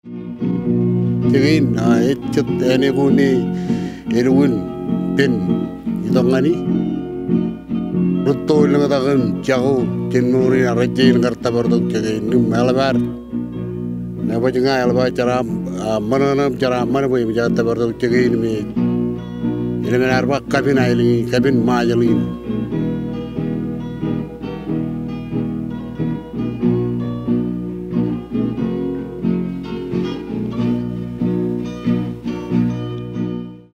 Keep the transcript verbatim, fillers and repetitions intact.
Tingin na etchet ene kuni erwin pin itongani rutto lang takan jago jenuri arajin karta berdok jaga ini malabar napa jenga alba cara mana nam cara mana boleh menjaga berdok jaga ini ini menar bak kabin aili kabin majalin